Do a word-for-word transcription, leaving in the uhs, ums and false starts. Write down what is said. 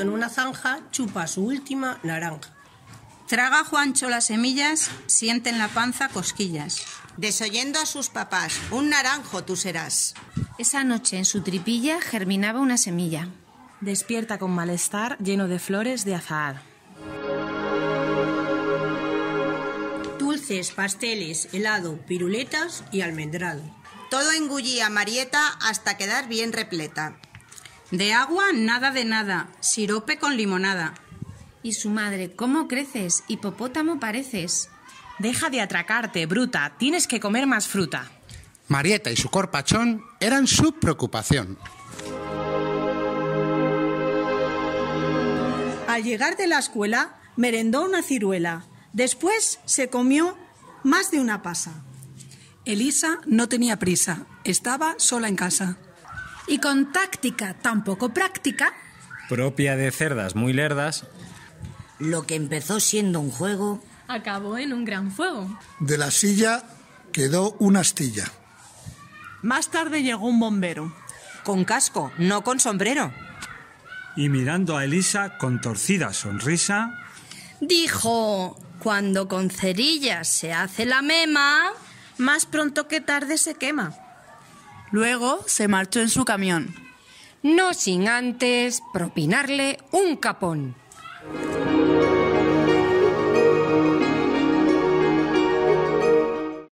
en una zanja, chupa su última naranja. Traga Juancho las semillas, siente en la panza cosquillas. Desoyendo a sus papás, un naranjo tú serás. Esa noche en su tripilla germinaba una semilla. Despierta con malestar lleno de flores de azahar. Dulces, pasteles, helado, piruletas y almendrado. Todo engullía Marieta hasta quedar bien repleta. De agua, nada de nada, sirope con limonada. Y su madre, ¿cómo creces? Hipopótamo pareces. Deja de atracarte, bruta, tienes que comer más fruta. Marieta y su corpachón eran su preocupación. Al llegar de la escuela, merendó una ciruela. Después se comió más de una pasa. Elisa no tenía prisa, estaba sola en casa. Y con táctica tan poco práctica, propia de cerdas muy lerdas, lo que empezó siendo un juego acabó en un gran fuego. De la silla quedó una astilla. Más tarde llegó un bombero. Con casco, no con sombrero. Y mirando a Elisa con torcida sonrisa, dijo: cuando con cerillas se hace la mema, más pronto que tarde se quema. Luego se marchó en su camión. No sin antes propinarle un capón.